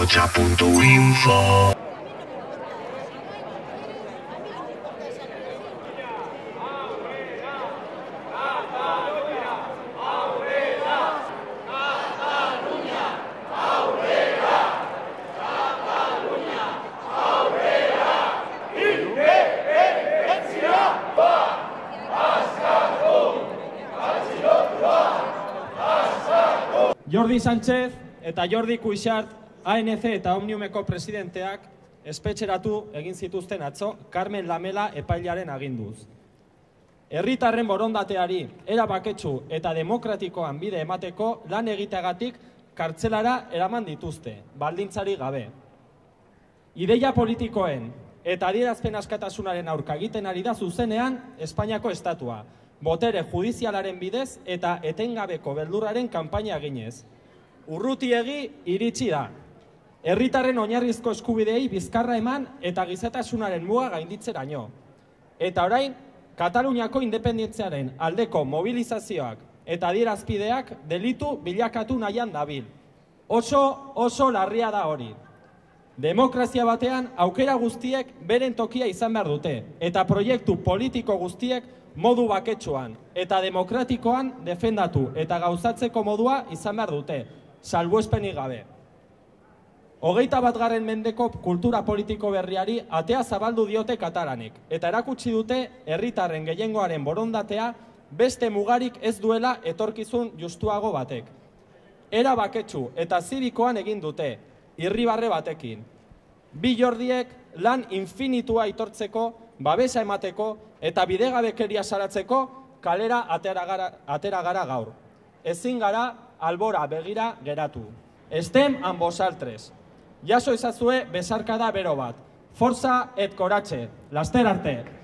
Pocha.info. Jordi Sánchez eta Jordi Cuixart, ANC eta Omniumeko presidenteak espetxeratu egin zituzten atzo Carmen Lamela epailearen aginduz. Herritarren borondateari era baketsu eta demokratikoan bide emateko lan egiteagatik kartzelara eraman dituzte, baldintzari gabe. Ideia politikoen eta adierazpen askatasunaren aurka egiten ari da zuzenean Espainiako estatua, botere judizialaren bidez eta etengabeko beldurraren kanpaina eginez. Urrutiegi iritsi da. Herritarren oinarrizko eskubideei bizkarra eman eta gizatasunaren muga gainditzeraino. Eta orain, Kataluniako independentziaren aldeko mobilizazioak eta adierazpideak delitu bilakatu nahian dabil. Oso larria da hori. Demokrazia batean aukera guztiek beren tokia izan behar dute, eta proiektu politiko guztiek modu baketsuan eta demokratikoan defendatu eta gauzatzeko modua izan behar dute, salbuespenik gabe. 21. mendeko kultura politiko berriari atea zabaldu diote katalanek, eta erakutsi dute herritarren gehiengoaren borondatea beste mugarik ez duela etorkizun justuago batek. Era baketsu eta zirikoan egin dute, irribarre batekin. Bi Jordiek lan infinitua aitortzeko, babesa emateko eta bidegabekeria salatzeko kalera atera gara gaur. Ezin gara albora begira geratu. Estem amb vosaltres. Jaso ezazue besarkada bero bat. Forza et coratge. Laster arte.